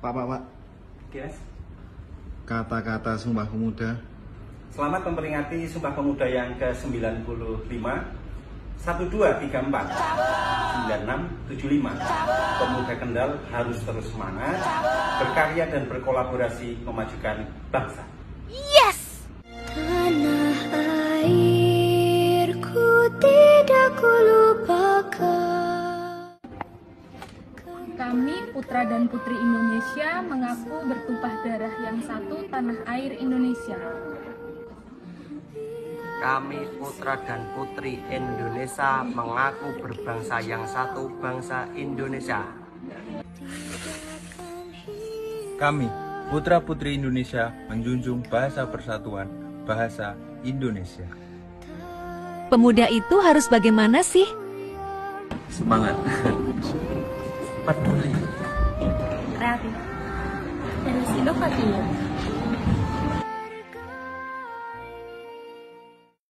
Pak. Yes. Kata-kata Sumpah Pemuda. Selamat memperingati Sumpah Pemuda yang ke-95. 1234 9675. Pemuda Kendal harus terus semangat, berkarya dan berkolaborasi memajukan bangsa. Yes! Tanah airku tidak kulupakan. Kami, putra dan putri Indonesia, mengaku bertumpah darah yang satu tanah air Indonesia. Kami, putra dan putri Indonesia, mengaku berbangsa yang satu, bangsa Indonesia. Kami, putra-putri Indonesia, menjunjung bahasa persatuan, bahasa Indonesia. Pemuda itu harus bagaimana sih? Semangat, peduli, Kreatif, dan inovatif.